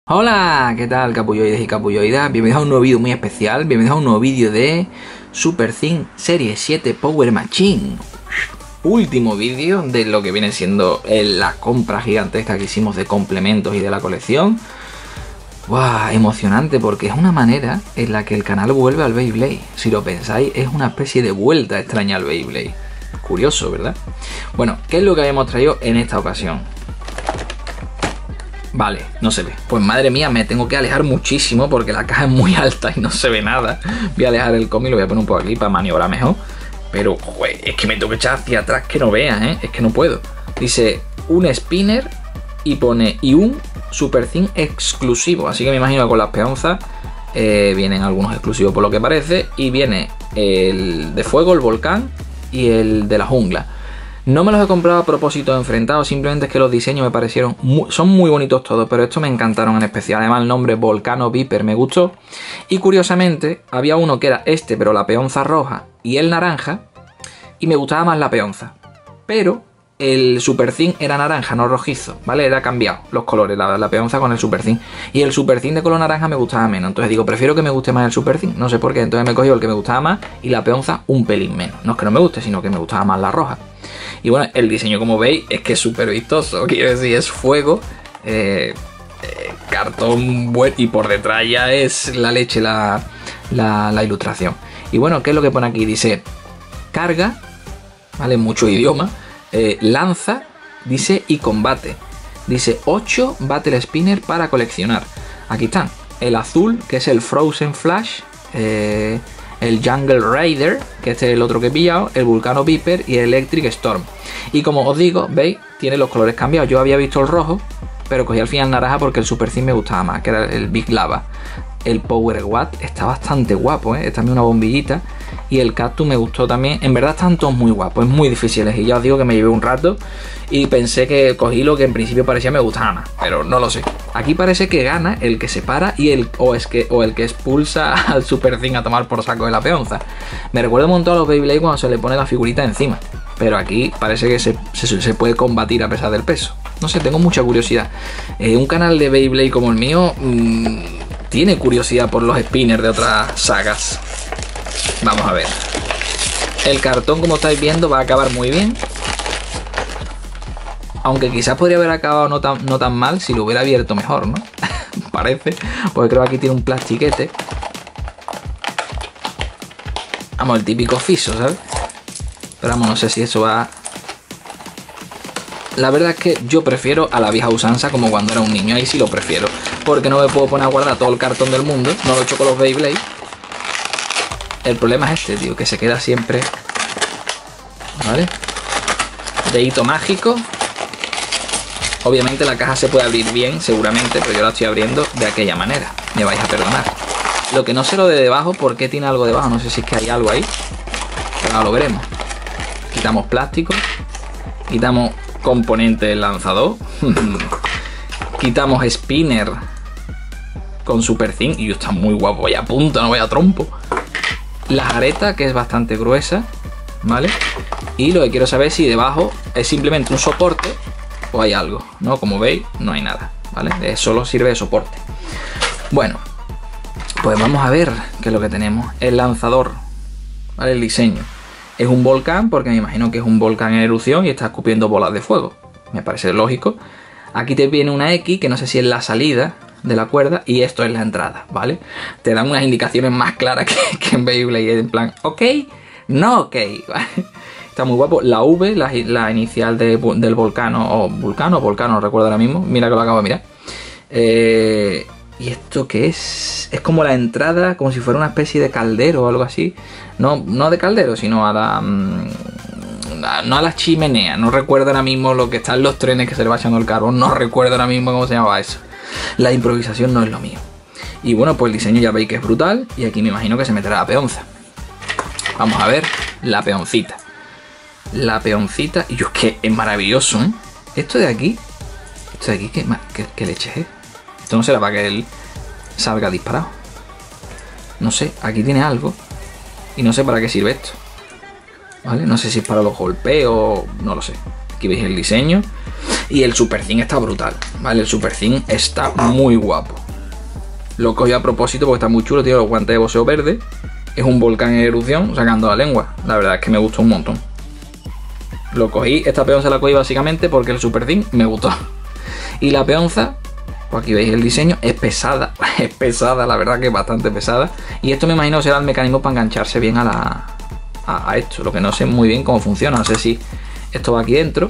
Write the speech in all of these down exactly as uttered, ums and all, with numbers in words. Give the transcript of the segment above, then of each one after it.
Hola, ¿qué tal capulloides y capulloidas? Bienvenidos a un nuevo vídeo muy especial, bienvenidos a un nuevo vídeo de SuperThings Serie siete Power Machine. Último vídeo de lo que viene siendo la compra gigantesca que hicimos de complementos y de la colección. ¡Wow! Emocionante, porque es una manera en la que el canal vuelve al Beyblade. Si lo pensáis, es una especie de vuelta extraña al Beyblade. Curioso, ¿verdad? Bueno, ¿qué es lo que habíamos traído en esta ocasión? Vale, no se ve. Pues madre mía, me tengo que alejar muchísimo porque la caja es muy alta y no se ve nada. Voy a alejar el cómic, lo voy a poner un poco aquí para maniobrar mejor. Pero, joder, es que me tengo que echar hacia atrás que no veas, ¿eh? Es que no puedo. Dice un spinner y pone y un SuperThings exclusivo. Así que me imagino que con las peonzas eh, vienen algunos exclusivos por lo que parece. Y viene el de fuego, el volcán y el de la jungla. No me los he comprado a propósito de enfrentados, simplemente es que los diseños me parecieron muy, son muy bonitos todos, pero estos me encantaron en especial. Además el nombre Volcano Viper me gustó. Y curiosamente había uno que era este, pero la peonza roja y el naranja, y me gustaba más la peonza. Pero el SuperThings era naranja, no rojizo, ¿vale? Era cambiado los colores, la, la peonza con el SuperThings. Y el SuperThings de color naranja me gustaba menos. Entonces digo, prefiero que me guste más el SuperThings, no sé por qué. Entonces me he cogido el que me gustaba más y la peonza un pelín menos. No es que no me guste, sino que me gustaba más la roja. Y bueno, el diseño, como veis, es que es súper vistoso. Quiero decir, es fuego, eh, eh, cartón bueno, y por detrás ya es la leche la, la, la ilustración. Y bueno, ¿qué es lo que pone aquí? Dice carga, ¿vale? Mucho idioma. Eh, lanza, dice, y combate. Dice ocho Battle Spinner para coleccionar. Aquí están. El azul, que es el Frozen Flash. Eh... El Jungle Raider, que este es el otro que he pillado, el Volcano Viper y el Electric Storm. Y como os digo, veis, tiene los colores cambiados. Yo había visto el rojo, pero cogí al final el naranja porque el SuperThings me gustaba más, que era el Big Lava. El Power Watt está bastante guapo, ¿eh? Es también una bombillita. Y el Cactus me gustó también. En verdad están todos muy guapos, es muy difíciles. Y ya os digo que me llevé un rato y pensé que cogí lo que en principio parecía me gustaba más, pero no lo sé. Aquí parece que gana el que se para y el, o, es que, o el que expulsa al SuperThings a tomar por saco de la peonza. Me recuerda un montón a los Beyblade cuando se le pone la figurita encima. Pero aquí parece que se, se, se puede combatir a pesar del peso. No sé, tengo mucha curiosidad. Eh, un canal de Beyblade como el mío mmm, tiene curiosidad por los spinners de otras sagas. Vamos a ver. El cartón, como estáis viendo, va a acabar muy bien. Aunque quizás podría haber acabado no tan, no tan mal si lo hubiera abierto mejor, ¿no? Parece. Porque creo que aquí tiene un plastiquete. Vamos, el típico fiso, ¿sabes? Pero vamos, no sé si eso va... La verdad es que yo prefiero a la vieja usanza como cuando era un niño. Ahí sí lo prefiero. Porque no me puedo poner a guardar todo el cartón del mundo. No lo he hecho con los Beyblade. El problema es este, tío, que se queda siempre... ¿Vale? Dedito mágico. Obviamente la caja se puede abrir bien, seguramente, pero yo la estoy abriendo de aquella manera. Me vais a perdonar. Lo que no sé lo de debajo, ¿por qué tiene algo debajo? No sé si es que hay algo ahí. Pero ahora lo veremos. Quitamos plástico. Quitamos componente del lanzador. Quitamos spinner con SuperThings. Y está muy guapo. Vaya punta, no vaya trompo. La areta, que es bastante gruesa, ¿vale? Y lo que quiero saber es si debajo es simplemente un soporte o hay algo, ¿no? Como veis, no hay nada, ¿vale? Solo sirve de soporte. Bueno, pues vamos a ver qué es lo que tenemos. El lanzador, ¿vale? El diseño. Es un volcán, porque me imagino que es un volcán en erupción y está escupiendo bolas de fuego. Me parece lógico. Aquí te viene una X, que no sé si es la salida de la cuerda, y esto es la entrada, ¿vale? Te dan unas indicaciones más claras que, que en Beyblade, en plan, ok, no ok, ¿vale? Está muy guapo. La V, la, la inicial de, del volcano, o vulcano, volcano, no recuerdo ahora mismo, mira que lo acabo de mirar. Eh, ¿Y esto qué es? Es como la entrada, como si fuera una especie de caldero o algo así. No, no de caldero, sino a la... Mmm, no a la chimenea, no recuerdo ahora mismo lo que está en los trenes que se le va echando el carbón, no recuerdo ahora mismo cómo se llamaba eso. La improvisación no es lo mío. Y bueno, pues el diseño ya veis que es brutal. Y aquí me imagino que se meterá la peonza. Vamos a ver la peoncita. La peoncita. Y yo, es que es maravilloso, ¿eh? Esto de aquí. Esto de aquí, ¿qué, qué, qué leche es? Esto no será para que él salga disparado. No sé, aquí tiene algo. Y no sé para qué sirve esto, ¿vale? No sé si es para los golpeos. No lo sé. Aquí veis el diseño. Y el SuperThings está brutal, ¿vale? El SuperThings está muy guapo. Lo cogí a propósito porque está muy chulo, tiene los guantes de boxeo verde. Es un volcán en erupción sacando la lengua. La verdad es que me gustó un montón. Lo cogí, esta peonza la cogí básicamente porque el Super Zinc me gustó. Y la peonza, pues aquí veis el diseño, es pesada. Es pesada, la verdad que es bastante pesada. Y esto me imagino será el mecanismo para engancharse bien a la a, a esto. Lo que no sé muy bien cómo funciona. No sé si esto va aquí dentro.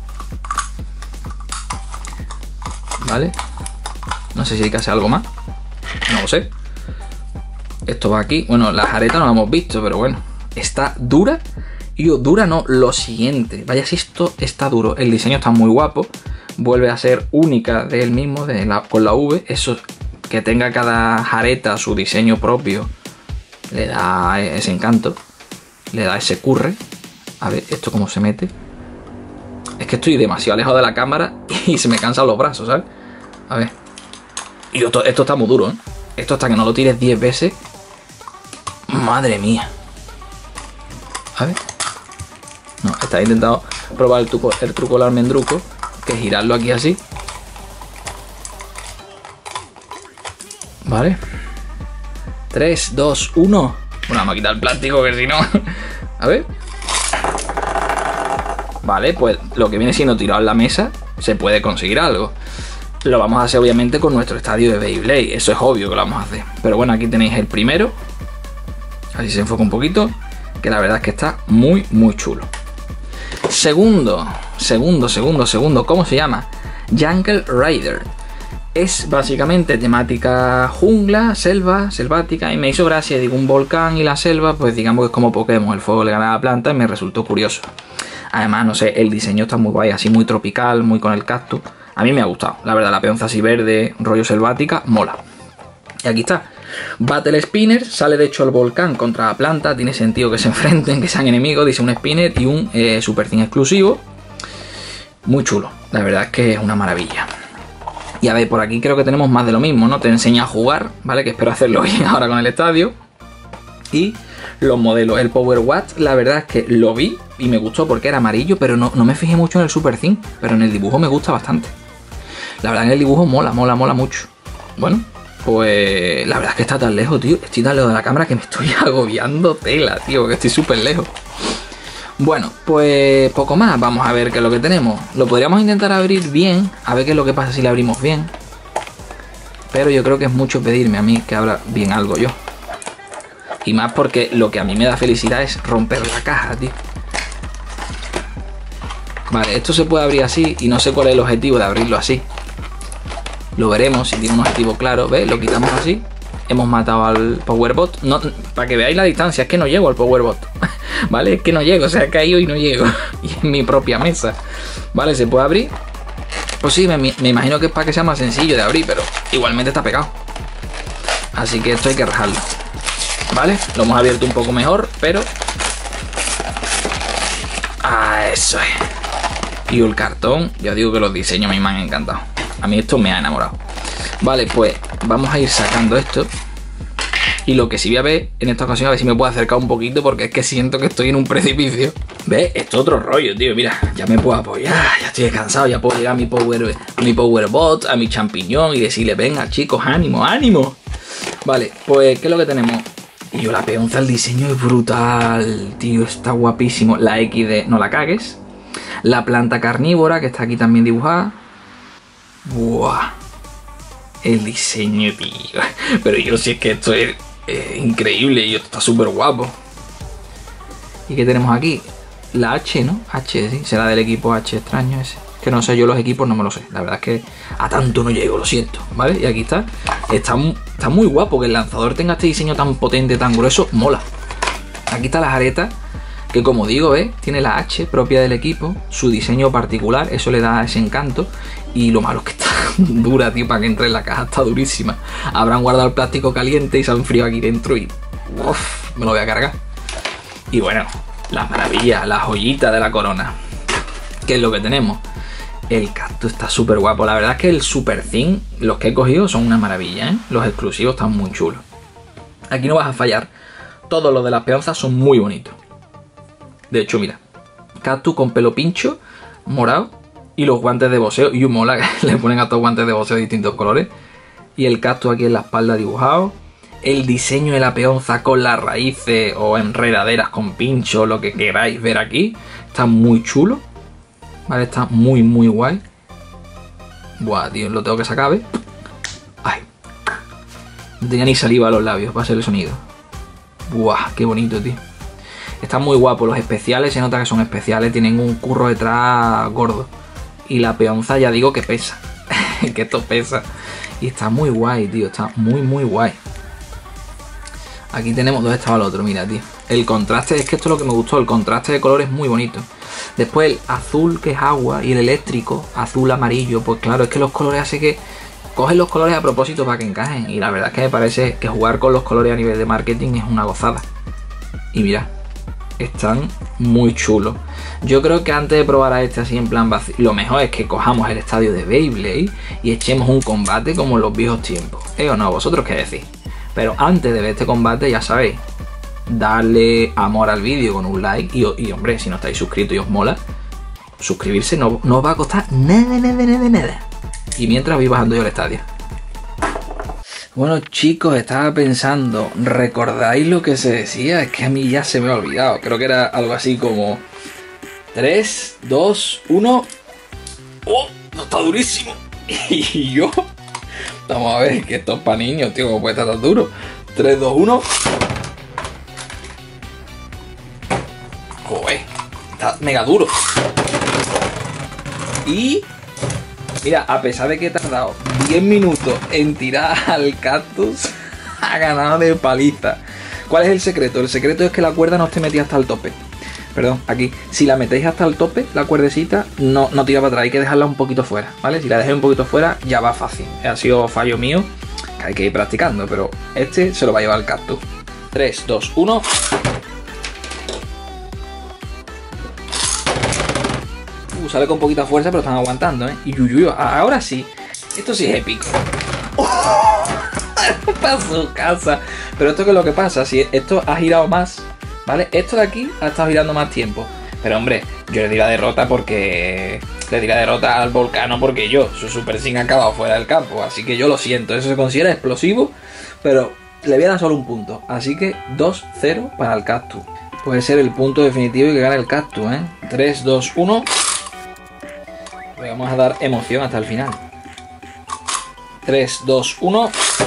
¿Vale? No sé si hay que hacer algo más. No lo sé. Esto va aquí. Bueno, las aretas no las hemos visto, pero bueno. Está dura. Y yo, dura no, lo siguiente. Vaya si esto está duro. El diseño está muy guapo. Vuelve a ser única de él mismo, de la, con la V. Eso, que tenga cada jareta su diseño propio, le da ese encanto. Le da ese curre. A ver, esto cómo se mete. Es que estoy demasiado alejado de la cámara y se me cansan los brazos, ¿sabes? A ver. Y esto, esto está muy duro, ¿eh? Esto hasta que no lo tires diez veces. Madre mía. A ver. No, está intentando probar el truco, el truco del almendruco, que es girarlo aquí así. Vale. tres, dos, uno. Bueno, vamos a quitar el plástico, que si no... A ver. Vale, pues lo que viene siendo tirado en la mesa, se puede conseguir algo. Lo vamos a hacer obviamente con nuestro estadio de Beyblade. Eso es obvio que lo vamos a hacer. Pero bueno, aquí tenéis el primero. Así se enfoca un poquito. Que la verdad es que está muy, muy chulo. Segundo, segundo, segundo, segundo. ¿Cómo se llama? Jungle Rider. Es básicamente temática jungla, selva, selvática. Y me hizo gracia, digo, un volcán y la selva. Pues digamos que es como Pokémon. El fuego le gana a la planta y me resultó curioso. Además, no sé, el diseño está muy guay. Así muy tropical, muy con el cactus. A mí me ha gustado, la verdad, la peonza así verde, rollo selvática, mola. Y aquí está. Battle Spinner, sale de hecho el volcán contra la planta, tiene sentido que se enfrenten, que sean enemigos, dice un Spinner y un eh, Super Zinc exclusivo. Muy chulo, la verdad es que es una maravilla. Y a ver, por aquí creo que tenemos más de lo mismo, ¿no? Te enseña a jugar, ¿vale? Que espero hacerlo bien ahora con el estadio. Y los modelos, el Power Watt, la verdad es que lo vi y me gustó porque era amarillo, pero no, no me fijé mucho en el Super Zinc, pero en el dibujo me gusta bastante. La verdad en el dibujo mola, mola, mola mucho. Bueno, pues la verdad es que está tan lejos, tío. Estoy tan lejos de la cámara que me estoy agobiando tela, tío, que estoy súper lejos. Bueno, pues poco más. Vamos a ver qué es lo que tenemos. Lo podríamos intentar abrir bien, a ver qué es lo que pasa si le abrimos bien. Pero yo creo que es mucho pedirme a mí que abra bien algo yo. Y más porque lo que a mí me da felicidad es romper la caja, tío. Vale, esto se puede abrir así y no sé cuál es el objetivo de abrirlo así. Lo veremos si tiene un objetivo claro. ¿Ves? Lo quitamos así. Hemos matado al Powerbot. No, para que veáis la distancia, es que no llego al Powerbot. ¿Vale? Es que no llego, o sea, he caído y no llego. Y en mi propia mesa. ¿Vale? ¿Se puede abrir? Pues sí, me, me imagino que es para que sea más sencillo de abrir, pero igualmente está pegado. Así que esto hay que rajarlo. ¿Vale? Lo hemos abierto un poco mejor, pero... Ah, eso es. Y el cartón, ya digo que los diseños a mí me han encantado. A mí esto me ha enamorado. Vale, pues vamos a ir sacando esto. Y lo que sí voy a ver en esta ocasión, a ver si me puedo acercar un poquito, porque es que siento que estoy en un precipicio. ¿Ves? Esto es otro rollo, tío. Mira, ya me puedo apoyar, ya estoy descansado, ya puedo llegar a mi Power, a mi Powerbot, a mi champiñón y decirle, venga chicos, ánimo, ánimo. Vale, pues ¿qué es lo que tenemos? Y yo, la peonza, el diseño es brutal, tío, está guapísimo. La X de no la cagues. La planta carnívora, que está aquí también dibujada. Buah. El diseño, tío. Pero yo sí es que esto es, es increíble y esto está súper guapo. ¿Y qué tenemos aquí? La H, ¿no? H, sí. Será del equipo H extraño ese. Que no sé, yo los equipos no me lo sé. La verdad es que a tanto no llego, lo siento. ¿Vale? Y aquí está. Está, está muy guapo que el lanzador tenga este diseño tan potente, tan grueso. Mola. Aquí está las aretas. Que como digo, ¿ves? Tiene la H propia del equipo. Su diseño particular. Eso le da ese encanto. Y lo malo es que está dura, tío. Para que entre en la caja está durísima. Habrán guardado el plástico caliente y se ha enfriado aquí dentro. Y uf, me lo voy a cargar. Y bueno, las maravillas, la joyita de la corona. ¿Qué es lo que tenemos? El cactus está súper guapo. La verdad es que el Super Zinc, los que he cogido son una maravilla, ¿eh? Los exclusivos están muy chulos. Aquí no vas a fallar. Todos los de las peonzas son muy bonitos. De hecho, mira. Cactus con pelo pincho, morado. Y los guantes de boxeo. Y un mola que le ponen a todos guantes de boxeo de distintos colores. y el cactus aquí en la espalda dibujado. El diseño de la peonza con las raíces o enredaderas con pincho, lo que queráis ver aquí. Está muy chulo. Vale, está muy muy guay. Buah, tío, lo tengo que sacar, ¿ves? Ay. No tenía ni saliva a los labios para hacer el sonido. Buah, qué bonito, tío. Están muy guapos. Los especiales, se nota que son especiales. Tienen un curro detrás gordo. Y la peonza ya digo que pesa. Que esto pesa. Y está muy guay, tío. Está muy muy guay. Aquí tenemos, ¿dónde estaba el otro? Mira, tío. El contraste, es que esto es lo que me gustó. El contraste de colores es muy bonito. Después el azul, que es agua, y el eléctrico, azul, amarillo. Pues claro, es que los colores hace que cogen los colores a propósito para que encajen. Y la verdad es que me parece que jugar con los colores a nivel de marketing es una gozada. Y mira, están muy chulos. Yo creo que antes de probar a este así en plan vacío, lo mejor es que cojamos el estadio de Beyblade y echemos un combate como en los viejos tiempos. ¿Eh o no? ¿Vosotros qué decís? Pero antes de ver este combate, ya sabéis, darle amor al vídeo con un like. Y, y hombre, si no estáis suscritos y os mola, suscribirse no, no os va a costar nada, nada, nada, nada. Y mientras voy bajando yo el estadio. Bueno, chicos, estaba pensando, ¿recordáis lo que se decía? Es que a mí ya se me ha olvidado. Creo que era algo así como tres, dos, uno. ¡Oh! ¡No está durísimo! Y yo... Vamos a ver, que esto es para niños, tío, como puede estar tan duro. tres, dos, uno. Joder, está mega duro. Y... Mira, a pesar de que he tardado diez minutos en tirar al cactus, ha ganado de paliza. ¿Cuál es el secreto? El secreto es que la cuerda no esté metida hasta el tope. Perdón, aquí. Si la metéis hasta el tope, la cuerdecita no, no tira para atrás. Hay que dejarla un poquito fuera, ¿vale? Si la dejéis un poquito fuera, ya va fácil. Ha sido fallo mío, que hay que ir practicando, pero este se lo va a llevar el cactus. tres, dos, uno. Uh, sale con poquita fuerza, pero están aguantando, ¿eh? Y uy, uy, ahora sí. Esto sí es épico. Para su casa. Pero esto que es lo que pasa, si esto ha girado más, ¿vale? Esto de aquí ha estado girando más tiempo. Pero hombre, yo le di la derrota porque... Le di la derrota al Volcano porque yo, su Super Sin ha acabado fuera del campo. Así que yo lo siento, eso se considera explosivo. Pero le voy a dar solo un punto. Así que dos cero para el cactus. Puede ser el punto definitivo y que gane el cactus, ¿eh? tres, dos, uno. Le vamos a dar emoción hasta el final. tres, dos, uno.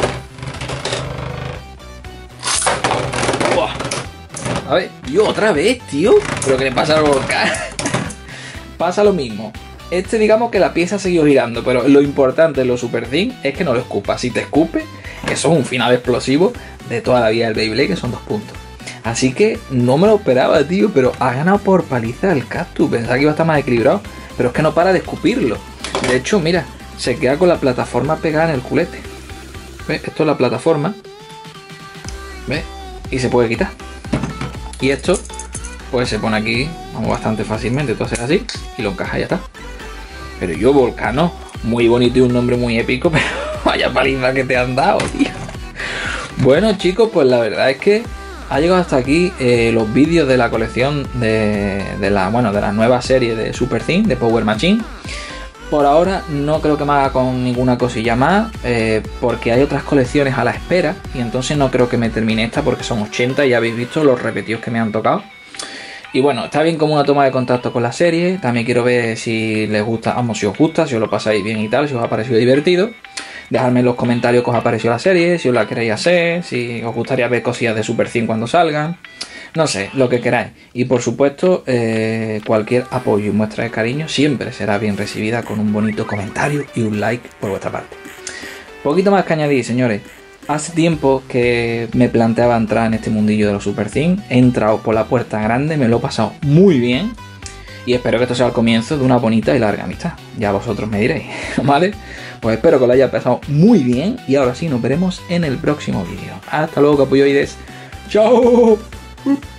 A ver, tío, otra vez, tío. ¿Pero qué le pasa al volcán? Pasa lo mismo. Este, digamos que la pieza ha seguido girando, pero lo importante de los Super Thin es que no lo escupa. Si te escupe, eso es un final explosivo de toda la vida del Beyblade, que son dos puntos. Así que no me lo esperaba, tío, pero ha ganado por paliza el cactus. Pensaba que iba a estar más equilibrado, pero es que no para de escupirlo. De hecho, mira, se queda con la plataforma pegada en el culete. ¿Ves? Esto es la plataforma. ¿Ves? Y se puede quitar. Y esto, pues se pone aquí, vamos, bastante fácilmente. Tú haces así y lo encajas y ya está. Pero yo, Volcano, muy bonito y un nombre muy épico, pero vaya paliza que te han dado, tío. Bueno, chicos, pues la verdad es que ha llegado hasta aquí eh, los vídeos de la colección de, de la, bueno, de la nueva serie de Super Thin, de Power Machine. Por ahora no creo que me haga con ninguna cosilla más, eh, porque hay otras colecciones a la espera, y entonces no creo que me termine esta porque son ochenta y ya habéis visto los repetidos que me han tocado. Y bueno, está bien como una toma de contacto con la serie. También quiero ver si les gusta, vamos, si os gusta, si os lo pasáis bien y tal, si os ha parecido divertido. Dejadme en los comentarios que os ha parecido la serie, si os la queréis hacer, si os gustaría ver cosillas de Super Thin cuando salgan. No sé, lo que queráis. Y por supuesto, eh, cualquier apoyo y muestra de cariño siempre será bien recibida con un bonito comentario y un like por vuestra parte. Poquito más que añadir, señores. Hace tiempo que me planteaba entrar en este mundillo de los Super Thin. He entrado por la puerta grande, me lo he pasado muy bien. Y espero que esto sea el comienzo de una bonita y larga amistad. Ya vosotros me diréis, ¿vale? Pues espero que lo hayáis pasado muy bien. Y ahora sí, nos veremos en el próximo vídeo. Hasta luego, capulloides. ¡Chao!